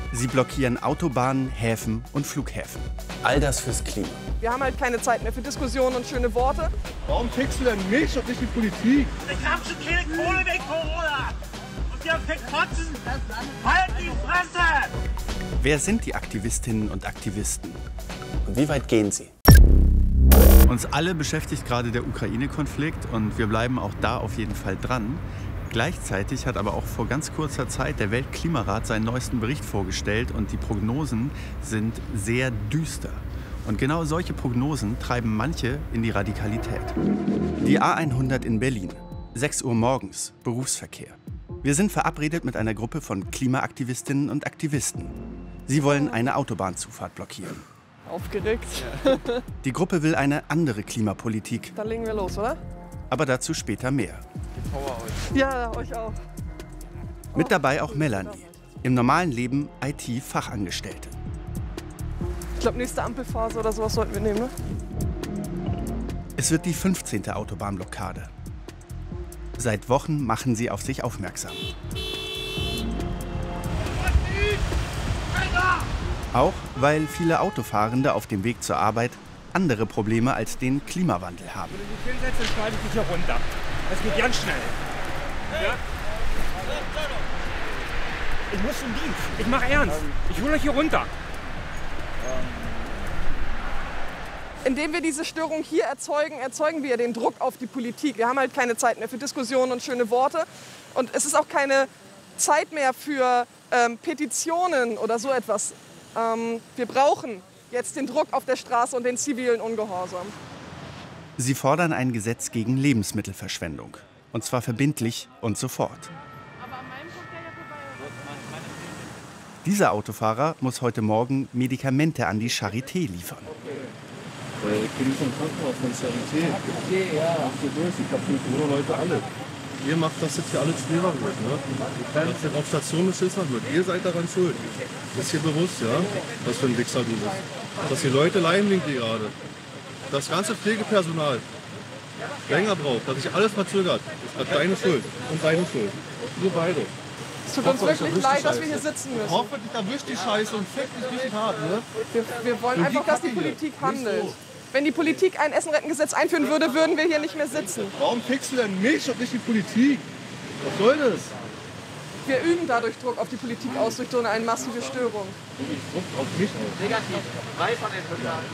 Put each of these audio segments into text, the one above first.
Sie blockieren Autobahnen, Häfen und Flughäfen. All das fürs Klima. Wir haben halt keine Zeit mehr für Diskussionen und schöne Worte. Warum pickst du denn mich und nicht die Politik? Ich hab schon keine Kohle wegen Corona. Und ihr verkotzen. Halt die Fresse! Wer sind die Aktivistinnen und Aktivisten? Und wie weit gehen sie? Uns alle beschäftigt gerade der Ukraine-Konflikt und wir bleiben auch da auf jeden Fall dran. Gleichzeitig hat aber auch vor ganz kurzer Zeit der Weltklimarat seinen neuesten Bericht vorgestellt und die Prognosen sind sehr düster. Und genau solche Prognosen treiben manche in die Radikalität. Die A100 in Berlin, 6 Uhr morgens, Berufsverkehr. Wir sind verabredet mit einer Gruppe von Klimaaktivistinnen und Aktivisten. Sie wollen eine Autobahnzufahrt blockieren. Aufgeregt. Die Gruppe will eine andere Klimapolitik. Dann legen wir los, oder? Aber dazu später mehr. Ja, euch auch. Mit dabei auch Melanie, im normalen Leben IT-Fachangestellte. Ich glaube, nächste Ampelphase oder sowas sollten wir nehmen, ne? Es wird die 15. Autobahnblockade. Seit Wochen machen sie auf sich aufmerksam. Auch weil viele Autofahrende auf dem Weg zur Arbeit andere Probleme als den Klimawandel haben. Wenn du dich hinsetzt, dann schneide ich dich hier runter. Das geht ganz schnell. Ja? Ich muss zum Dienst. Ich mache ernst. Ich hole euch hier runter. Indem wir diese Störung hier erzeugen, erzeugen wir den Druck auf die Politik. Wir haben halt keine Zeit mehr für Diskussionen und schöne Worte. Und es ist auch keine Zeit mehr für Petitionen oder so etwas. Wir brauchen jetzt den Druck auf der Straße und den zivilen Ungehorsam. Sie fordern ein Gesetz gegen Lebensmittelverschwendung. Und zwar verbindlich und sofort. Dieser Autofahrer muss heute Morgen Medikamente an die Charité liefern. Ich bin vom Krankenhaus von Charité. Okay, ja. Ich hab die Leute alle. Ihr macht, dass das hier alles schwerer wird, ne? Dass das auf Station beschissert wird. Ihr seid daran schuld. Das ist hier bewusst, ja? Was für ein Wichser du bist. Dass die Leute leiden wegen dir gerade. Das ganze Pflegepersonal länger braucht, dass sich alles verzögert. Das ist deine Schuld und deine Schuld. Wir beide. Es tut uns wirklich leid, dass wir hier sitzen müssen. Hoffentlich erwischt die Scheiße und fickt dich richtig hart, ne? Wir wollen einfach, dass die Politik handelt. Wenn die Politik ein Essenrettengesetz einführen würde, würden wir hier nicht mehr sitzen. Warum pickst du denn mich und nicht die Politik? Was soll das? Wir üben dadurch Druck auf die Politik aus durch so eine massive Störung. Druck auf mich aus. Negativ. 3 von den 5 Jahren.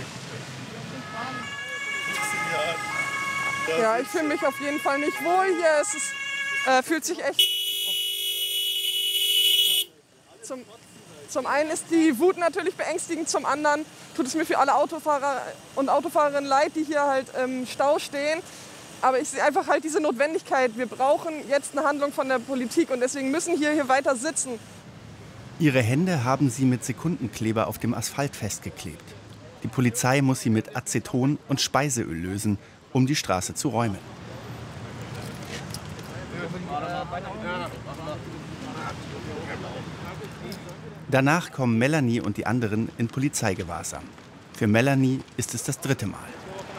Ja, ich fühle mich auf jeden Fall nicht wohl hier. Es ist, fühlt sich echt... Zum einen ist die Wut natürlich beängstigend, zum anderen tut es mir für alle Autofahrer und Autofahrerinnen leid, die hier halt im Stau stehen. Aber ich sehe einfach halt diese Notwendigkeit. Wir brauchen jetzt eine Handlung von der Politik und deswegen müssen wir hier weiter sitzen. Ihre Hände haben sie mit Sekundenkleber auf dem Asphalt festgeklebt. Die Polizei muss sie mit Aceton und Speiseöl lösen, um die Straße zu räumen. Danach kommen Melanie und die anderen in Polizeigewahrsam. Für Melanie ist es das 3. Mal.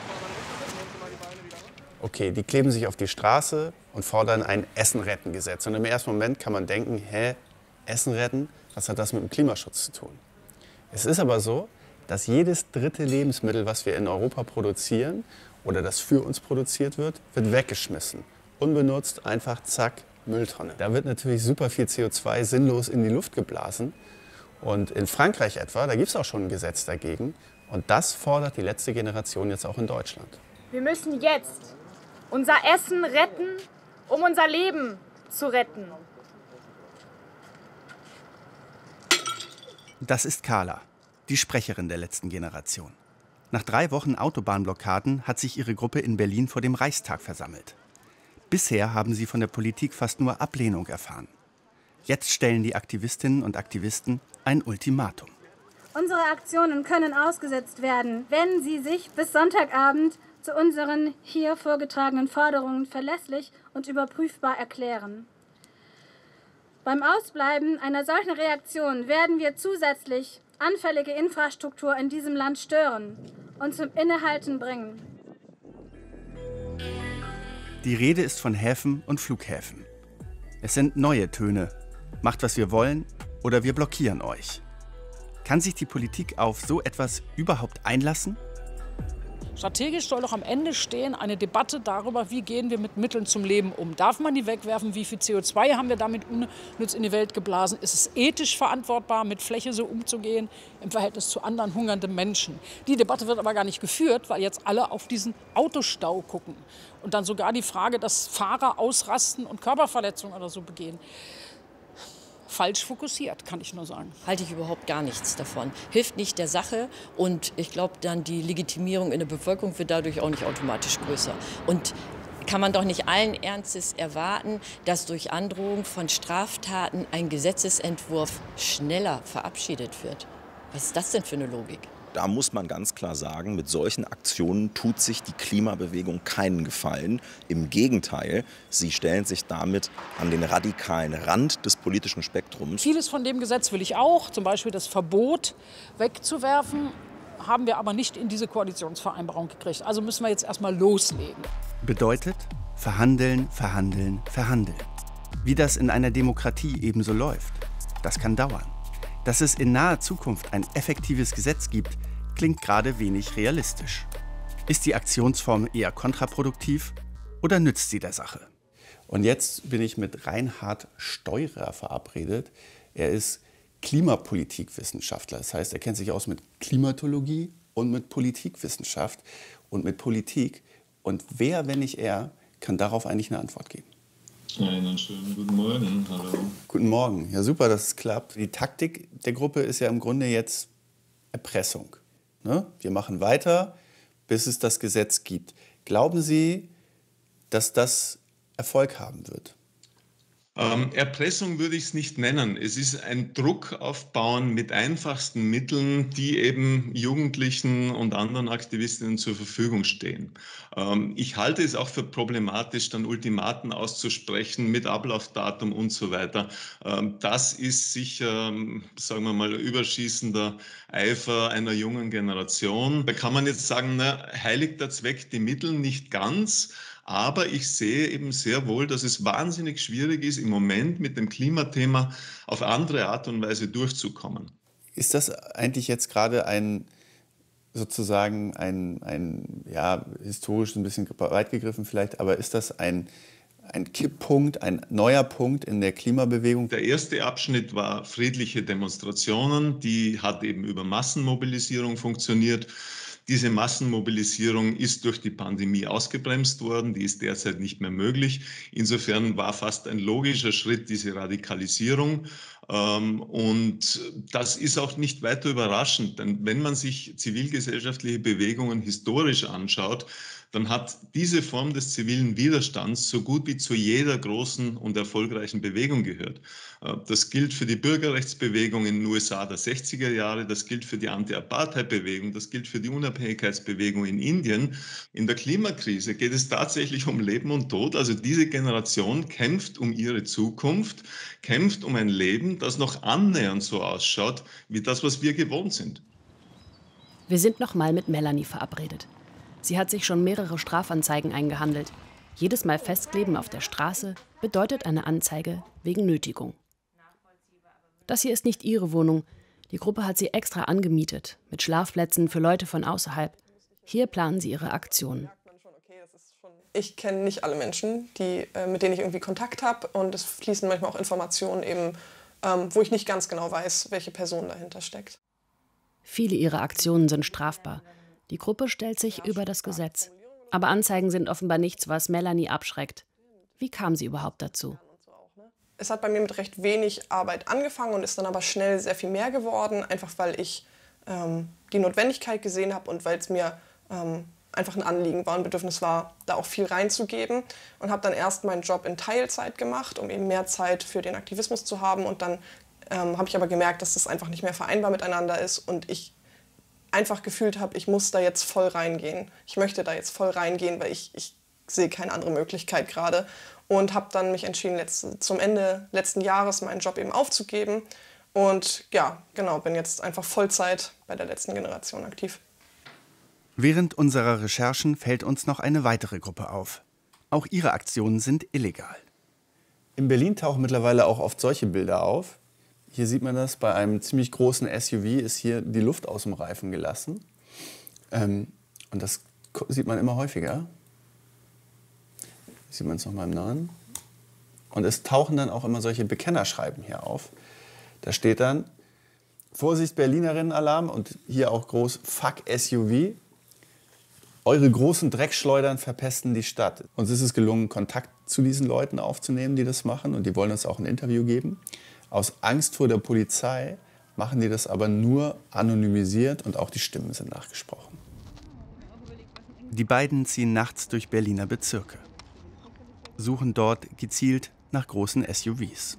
Okay, die kleben sich auf die Straße und fordern ein Essen-Retten-Gesetz. Und im ersten Moment kann man denken, hä, Essen retten, was hat das mit dem Klimaschutz zu tun? Es ist aber so, dass jedes 3. Lebensmittel, was wir in Europa produzieren oder das für uns produziert wird, wird weggeschmissen. Unbenutzt, einfach zack, Mülltonne. Da wird natürlich super viel CO2 sinnlos in die Luft geblasen. Und in Frankreich etwa, da gibt es auch schon ein Gesetz dagegen. Und das fordert die letzte Generation jetzt auch in Deutschland. Wir müssen jetzt unser Essen retten, um unser Leben zu retten. Das ist Carla, die Sprecherin der letzten Generation. Nach 3 Wochen Autobahnblockaden hat sich ihre Gruppe in Berlin vor dem Reichstag versammelt. Bisher haben sie von der Politik fast nur Ablehnung erfahren. Jetzt stellen die Aktivistinnen und Aktivisten ein Ultimatum. Unsere Aktionen können ausgesetzt werden, wenn sie sich bis Sonntagabend zu unseren hier vorgetragenen Forderungen verlässlich und überprüfbar erklären. Beim Ausbleiben einer solchen Reaktion werden wir zusätzlich anfällige Infrastruktur in diesem Land stören und zum Innehalten bringen. Die Rede ist von Häfen und Flughäfen. Es sind neue Töne. Macht, was wir wollen, oder wir blockieren euch. Kann sich die Politik auf so etwas überhaupt einlassen? Strategisch soll doch am Ende stehen eine Debatte darüber, wie gehen wir mit Mitteln zum Leben um. Darf man die wegwerfen? Wie viel CO2 haben wir damit unnütz in die Welt geblasen? Ist es ethisch verantwortbar, mit Fläche so umzugehen im Verhältnis zu anderen hungernden Menschen? Die Debatte wird aber gar nicht geführt, weil jetzt alle auf diesen Autostau gucken. Und dann sogar die Frage, dass Fahrer ausrasten und Körperverletzungen oder so begehen. Falsch fokussiert, kann ich nur sagen. Halte ich überhaupt gar nichts davon. Hilft nicht der Sache und ich glaube, dann die Legitimierung in der Bevölkerung wird dadurch auch nicht automatisch größer. Und kann man doch nicht allen Ernstes erwarten, dass durch Androhung von Straftaten ein Gesetzesentwurf schneller verabschiedet wird. Was ist das denn für eine Logik? Da muss man ganz klar sagen, mit solchen Aktionen tut sich die Klimabewegung keinen Gefallen. Im Gegenteil, sie stellen sich damit an den radikalen Rand des politischen Spektrums. Vieles von dem Gesetz will ich auch, zum Beispiel das Verbot wegzuwerfen, haben wir aber nicht in diese Koalitionsvereinbarung gekriegt. Also müssen wir jetzt erstmal loslegen. Bedeutet verhandeln, verhandeln, verhandeln. Wie das in einer Demokratie ebenso läuft. Das kann dauern. Dass es in naher Zukunft ein effektives Gesetz gibt, klingt gerade wenig realistisch. Ist die Aktionsform eher kontraproduktiv oder nützt sie der Sache? Und jetzt bin ich mit Reinhard Steurer verabredet. Er ist Klimapolitikwissenschaftler. Das heißt, er kennt sich aus mit Klimatologie und mit Politikwissenschaft und mit Politik. Und wer, wenn nicht er, kann darauf eigentlich eine Antwort geben? Einen schönen guten Morgen, hallo. Guten Morgen, ja super, dass es klappt. Die Taktik der Gruppe ist ja im Grunde jetzt Erpressung. Ne? Wir machen weiter, bis es das Gesetz gibt. Glauben Sie, dass das Erfolg haben wird? Erpressung würde ich es nicht nennen. Es ist ein Druck aufbauen mit einfachsten Mitteln, die eben Jugendlichen und anderen Aktivistinnen zur Verfügung stehen. Ich halte es auch für problematisch, dann Ultimaten auszusprechen mit Ablaufdatum und so weiter. Das ist sicher, sagen wir mal, überschießender Eifer einer jungen Generation. Da kann man jetzt sagen, na, heiligt der Zweck die Mittel nicht ganz. Aber ich sehe eben sehr wohl, dass es wahnsinnig schwierig ist, im Moment mit dem Klimathema auf andere Art und Weise durchzukommen. Ist das eigentlich jetzt gerade sozusagen ja, historisch ein bisschen weit gegriffen vielleicht, aber ist das ein Kipppunkt, ein neuer Punkt in der Klimabewegung? Der erste Abschnitt war friedliche Demonstrationen, die hat eben über Massenmobilisierung funktioniert. Diese Massenmobilisierung ist durch die Pandemie ausgebremst worden, die ist derzeit nicht mehr möglich. Insofern war fast ein logischer Schritt diese Radikalisierung. Und das ist auch nicht weiter überraschend, denn wenn man sich zivilgesellschaftliche Bewegungen historisch anschaut, dann hat diese Form des zivilen Widerstands so gut wie zu jeder großen und erfolgreichen Bewegung gehört. Das gilt für die Bürgerrechtsbewegung in den USA der 60er Jahre, das gilt für die Anti-Apartheid-Bewegung, das gilt für die Unabhängigkeitsbewegung in Indien. In der Klimakrise geht es tatsächlich um Leben und Tod. Also diese Generation kämpft um ihre Zukunft, kämpft um ein Leben, das noch annähernd so ausschaut wie das, was wir gewohnt sind. Wir sind noch mal mit Melanie verabredet. Sie hat sich schon mehrere Strafanzeigen eingehandelt. Jedes Mal festkleben auf der Straße bedeutet eine Anzeige wegen Nötigung. Das hier ist nicht ihre Wohnung. Die Gruppe hat sie extra angemietet, mit Schlafplätzen für Leute von außerhalb. Hier planen sie ihre Aktionen. Ich kenne nicht alle Menschen, mit denen ich irgendwie Kontakt habe. Und es fließen manchmal auch Informationen, eben, wo ich nicht ganz genau weiß, welche Person dahinter steckt. Viele ihrer Aktionen sind strafbar. Die Gruppe stellt sich über das Gesetz. Aber Anzeigen sind offenbar nichts, was Melanie abschreckt. Wie kam sie überhaupt dazu? Es hat bei mir mit recht wenig Arbeit angefangen und ist dann aber schnell sehr viel mehr geworden, einfach weil ich die Notwendigkeit gesehen habe und weil es mir einfach ein Anliegen war, ein Bedürfnis war, da auch viel reinzugeben. Und habe dann erst meinen Job in Teilzeit gemacht, um eben mehr Zeit für den Aktivismus zu haben. Und dann habe ich aber gemerkt, dass das einfach nicht mehr vereinbar miteinander ist und ich einfach gefühlt habe, ich muss da jetzt voll reingehen. Ich möchte da jetzt voll reingehen, weil ich sehe keine andere Möglichkeit gerade. Und habe dann mich entschieden, zum Ende letzten Jahres meinen Job eben aufzugeben. Und ja, genau, bin jetzt einfach Vollzeit bei der letzten Generation aktiv. Während unserer Recherchen fällt uns noch eine weitere Gruppe auf. Auch ihre Aktionen sind illegal. In Berlin tauchen mittlerweile auch oft solche Bilder auf. Hier sieht man das, bei einem ziemlich großen SUV ist hier die Luft aus dem Reifen gelassen. Und das sieht man immer häufiger. Hier sieht man es nochmal im Nahen. Und es tauchen dann auch immer solche Bekennerschreiben hier auf. Da steht dann, Vorsicht Berlinerinnen-Alarm und hier auch groß, Fuck SUV. Eure großen Dreckschleudern verpesten die Stadt. Uns ist es gelungen, Kontakt zu diesen Leuten aufzunehmen, die das machen. Und die wollen uns auch ein Interview geben. Aus Angst vor der Polizei machen die das aber nur anonymisiert und auch die Stimmen sind nachgesprochen. Die beiden ziehen nachts durch Berliner Bezirke, suchen dort gezielt nach großen SUVs.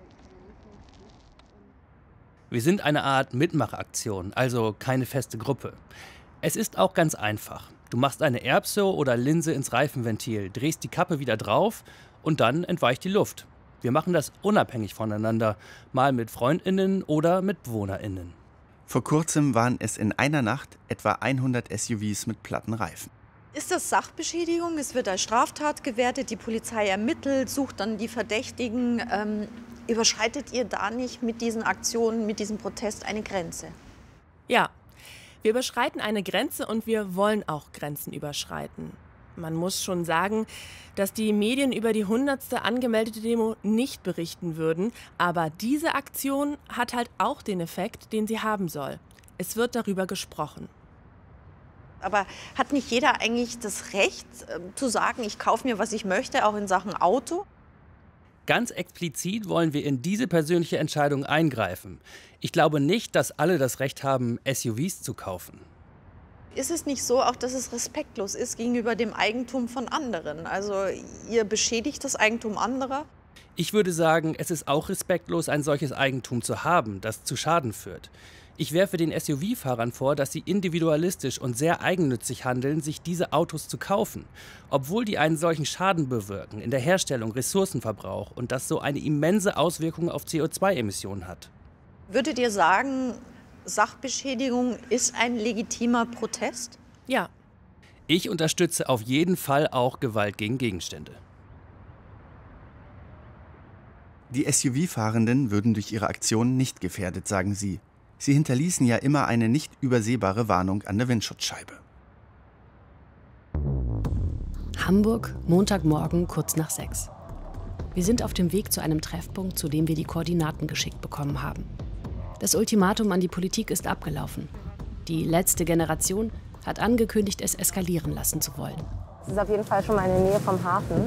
Wir sind eine Art Mitmachaktion, also keine feste Gruppe. Es ist auch ganz einfach. Du machst eine Erbse oder Linse ins Reifenventil, drehst die Kappe wieder drauf und dann entweicht die Luft. Wir machen das unabhängig voneinander, mal mit FreundInnen oder mit BewohnerInnen. Vor kurzem waren es in einer Nacht etwa 100 SUVs mit platten Reifen. Ist das Sachbeschädigung? Es wird als Straftat gewertet, die Polizei ermittelt, sucht dann die Verdächtigen. Überschreitet ihr da nicht mit diesen Aktionen, mit diesem Protest eine Grenze? Ja, wir überschreiten eine Grenze und wir wollen auch Grenzen überschreiten. Man muss schon sagen, dass die Medien über die 100. angemeldete Demo nicht berichten würden. Aber diese Aktion hat halt auch den Effekt, den sie haben soll. Es wird darüber gesprochen. Aber hat nicht jeder eigentlich das Recht zu sagen, ich kaufe mir, was ich möchte, auch in Sachen Auto? Ganz explizit wollen wir in diese persönliche Entscheidung eingreifen. Ich glaube nicht, dass alle das Recht haben, SUVs zu kaufen. Ist es nicht so, auch dass es respektlos ist gegenüber dem Eigentum von anderen? Also ihr beschädigt das Eigentum anderer? Ich würde sagen, es ist auch respektlos, ein solches Eigentum zu haben, das zu Schaden führt. Ich werfe den SUV-Fahrern vor, dass sie individualistisch und sehr eigennützig handeln, sich diese Autos zu kaufen, obwohl die einen solchen Schaden bewirken in der Herstellung, Ressourcenverbrauch und das so eine immense Auswirkung auf CO2-Emissionen hat. Würdet ihr sagen, Sachbeschädigung ist ein legitimer Protest? Ja. Ich unterstütze auf jeden Fall auch Gewalt gegen Gegenstände. Die SUV-Fahrenden würden durch ihre Aktion nicht gefährdet, sagen sie. Sie hinterließen ja immer eine nicht übersehbare Warnung an der Windschutzscheibe. Hamburg, Montagmorgen, kurz nach 6. Wir sind auf dem Weg zu einem Treffpunkt, zu dem wir die Koordinaten geschickt bekommen haben. Das Ultimatum an die Politik ist abgelaufen. Die letzte Generation hat angekündigt, es eskalieren lassen zu wollen. Es ist auf jeden Fall schon mal in der Nähe vom Hafen.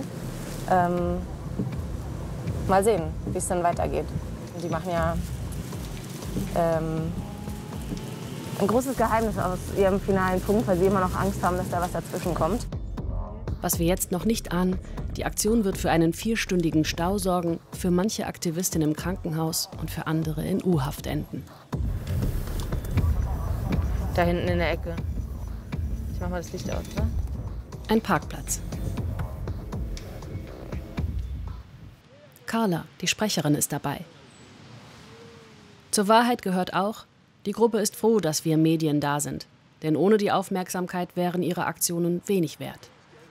Mal sehen, wie es dann weitergeht. Die machen ja ein großes Geheimnis aus ihrem finalen Punkt, weil sie immer noch Angst haben, dass da was dazwischen kommt. Was wir jetzt noch nicht ahnen, die Aktion wird für einen 4-stündigen Stau sorgen, für manche Aktivistinnen im Krankenhaus und für andere in U-Haft enden. Da hinten in der Ecke. Ich mach mal das Licht aus, oder? Ein Parkplatz. Carla, die Sprecherin, ist dabei. Zur Wahrheit gehört auch, die Gruppe ist froh, dass wir Medien da sind. Denn ohne die Aufmerksamkeit wären ihre Aktionen wenig wert.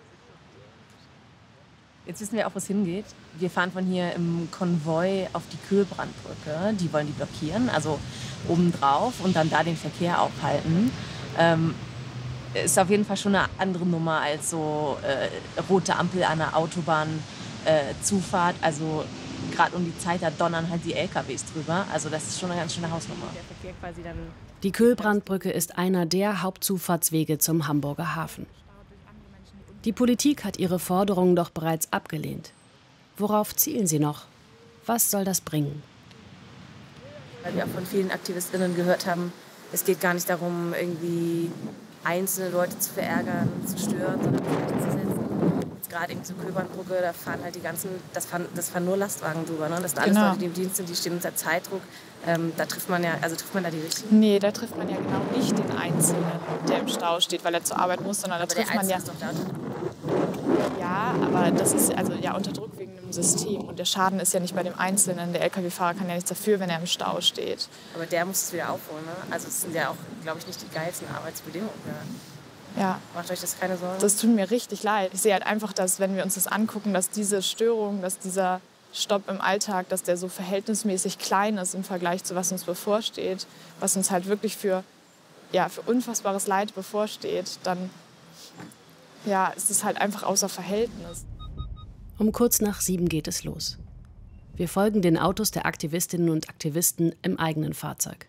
Jetzt wissen wir auch, wo es hingeht. Wir fahren von hier im Konvoi auf die Kühlbrandbrücke. Die wollen die blockieren, also obendrauf und dann da den Verkehr aufhalten. Ist auf jeden Fall schon eine andere Nummer als so rote Ampel an der Autobahnzufahrt. Also gerade um die Zeit, da donnern halt die LKWs drüber. Also das ist schon eine ganz schöne Hausnummer. Die Kühlbrandbrücke ist einer der Hauptzufahrtswege zum Hamburger Hafen. Die Politik hat ihre Forderungen doch bereits abgelehnt. Worauf zielen sie noch? Was soll das bringen? Weil wir auch von vielen AktivistInnen gehört haben, es geht gar nicht darum, irgendwie einzelne Leute zu verärgern, zu stören, sondern Zeichen zu setzen. Jetzt gerade eben zur Kühlbrandbrücke, da fahren halt das fahren nur Lastwagen drüber. Ne? Das sind alles Leute, die im Dienst sind, die stehen unter Zeitdruck. Da trifft man da die Richtigen? Nee, da trifft man ja genau nicht den Einzelnen, der im Stau steht, weil er zur Arbeit muss, sondern da trifft man ja... Ist doch da. Ja, aber das ist also ja unter Druck wegen dem System. Und der Schaden ist ja nicht bei dem Einzelnen. Der Lkw-Fahrer kann ja nichts dafür, wenn er im Stau steht. Aber der muss es wieder aufholen. Ne? Also es sind ja auch, glaube ich, nicht die geilsten Arbeitsbedingungen. Ja. Macht euch das keine Sorgen? Das tut mir richtig leid. Ich sehe halt einfach, dass, wenn wir uns das angucken, dass diese Störung, dass dieser Stopp im Alltag, dass der so verhältnismäßig klein ist im Vergleich zu was uns bevorsteht, was uns halt wirklich für unfassbares Leid bevorsteht, dann ist es halt einfach außer Verhältnis. Um kurz nach 7 geht es los. Wir folgen den Autos der Aktivistinnen und Aktivisten im eigenen Fahrzeug.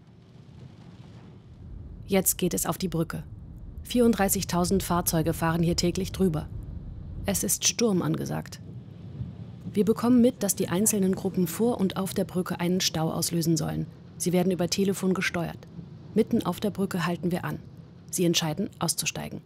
Jetzt geht es auf die Brücke. 34.000 Fahrzeuge fahren hier täglich drüber. Es ist Sturm angesagt. Wir bekommen mit, dass die einzelnen Gruppen vor und auf der Brücke einen Stau auslösen sollen. Sie werden über Telefon gesteuert. Mitten auf der Brücke halten wir an. Sie entscheiden, auszusteigen.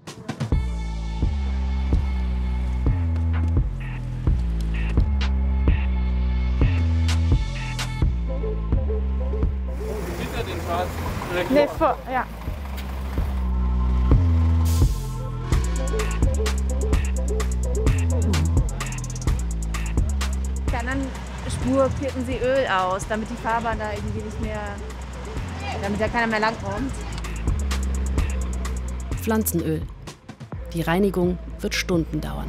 Nee, vor, ja. Der anderen Spur kippen sie Öl aus, damit die Fahrbahn da irgendwie nicht mehr, damit da keiner mehr langkommt. Pflanzenöl. Die Reinigung wird Stunden dauern.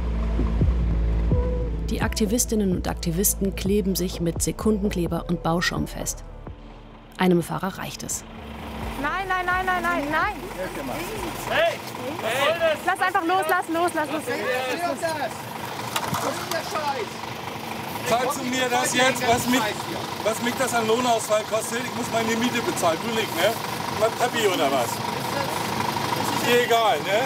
Die Aktivistinnen und Aktivisten kleben sich mit Sekundenkleber und Bauschaum fest. Einem Fahrer reicht es. Nein, nein, nein, nein, nein, nein. Hey, was soll das? Lass einfach los, lass los. Was ist das? Was ist der Scheiß? Zahlst du mir das jetzt, was mich das an Lohnausfall kostet? Ich muss meine Miete bezahlen, du nicht, ne? Mein Papi oder was? Ist dir egal, ne?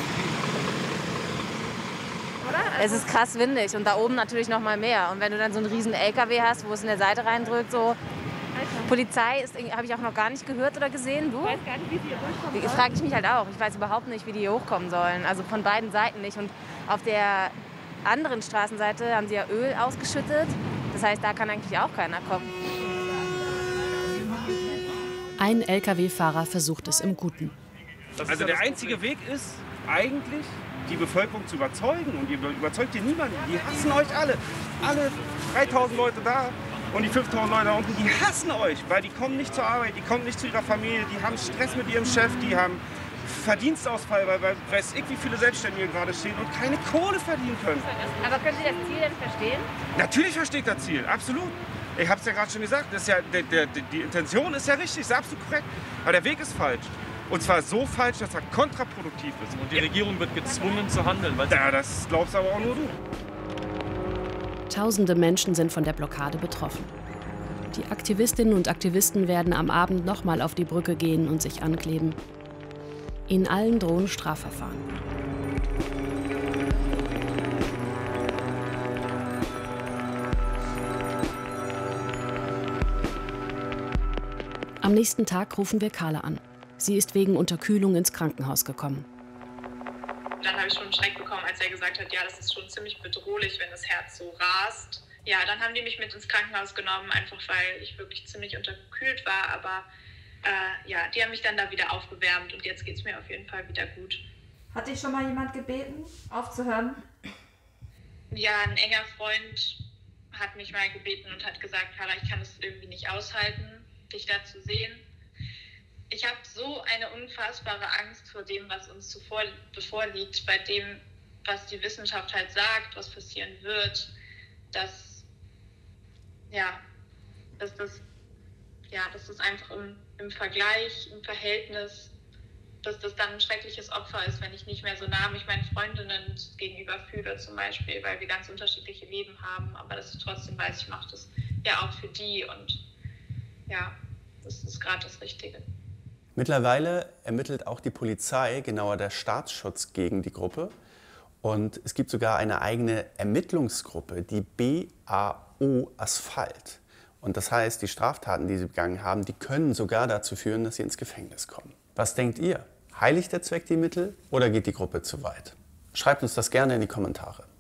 Es ist krass windig und da oben natürlich noch mal mehr. Und wenn du dann so einen riesen LKW hast, wo es in der Seite reindrückt, so. Polizei habe ich auch noch gar nicht gehört oder gesehen. Du? Ich weiß gar nicht, wie sie hier durchkommen sollen. Frage ich mich halt auch. Ich weiß überhaupt nicht, wie die hier hochkommen sollen. Also von beiden Seiten nicht. Und auf der anderen Straßenseite haben sie ja Öl ausgeschüttet. Das heißt, da kann eigentlich auch keiner kommen. Ein LKW-Fahrer versucht es im Guten. Also der einzige Weg ist eigentlich, die Bevölkerung zu überzeugen. Und ihr überzeugt ihr niemanden. Die hassen euch alle. Alle 3000 Leute da. Und die 5.000 Leute da unten, die hassen euch, weil die kommen nicht zur Arbeit, die kommen nicht zu ihrer Familie, die haben Stress mit ihrem Chef, die haben Verdienstausfall, weil weiß ich, wie viele Selbstständige gerade stehen und keine Kohle verdienen können. Aber können Sie das Ziel denn verstehen? Natürlich verstehe ich das Ziel, absolut. Ich habe es ja gerade schon gesagt, das ist ja, die Intention ist ja richtig, ist absolut korrekt, aber der Weg ist falsch. Und zwar so falsch, dass er kontraproduktiv ist. Und die Regierung wird gezwungen zu handeln. Weil ja, das glaubst aber auch nur du. Tausende Menschen sind von der Blockade betroffen. Die Aktivistinnen und Aktivisten werden am Abend nochmal auf die Brücke gehen und sich ankleben. Ihnen allen drohen Strafverfahren. Am nächsten Tag rufen wir Carla an. Sie ist wegen Unterkühlung ins Krankenhaus gekommen. Dann habe ich schon einen Schreck bekommen, als er gesagt hat, ja, das ist schon ziemlich bedrohlich, wenn das Herz so rast. Ja, dann haben die mich mit ins Krankenhaus genommen, einfach weil ich wirklich ziemlich unterkühlt war. Aber die haben mich dann da wieder aufgewärmt und jetzt geht es mir auf jeden Fall wieder gut. Hat dich schon mal jemand gebeten, aufzuhören? Ja, ein enger Freund hat mich mal gebeten und hat gesagt, Carla, ich kann es irgendwie nicht aushalten, dich da zu sehen. Ich habe so eine unfassbare Angst vor dem, was uns bevorliegt, bei dem, was die Wissenschaft halt sagt, was passieren wird, dass das einfach im Vergleich, im Verhältnis, dass das dann ein schreckliches Opfer ist, wenn ich nicht mehr so nah mich meinen Freundinnen gegenüber fühle zum Beispiel, weil wir ganz unterschiedliche Leben haben, aber dass ich trotzdem weiß, ich mache das ja auch für die und ja, das ist gerade das Richtige. Mittlerweile ermittelt auch die Polizei, genauer der Staatsschutz, gegen die Gruppe. Und es gibt sogar eine eigene Ermittlungsgruppe, die BAO Asphalt. Und das heißt, die Straftaten, die sie begangen haben, die können sogar dazu führen, dass sie ins Gefängnis kommen. Was denkt ihr? Heiligt der Zweck die Mittel oder geht die Gruppe zu weit? Schreibt uns das gerne in die Kommentare.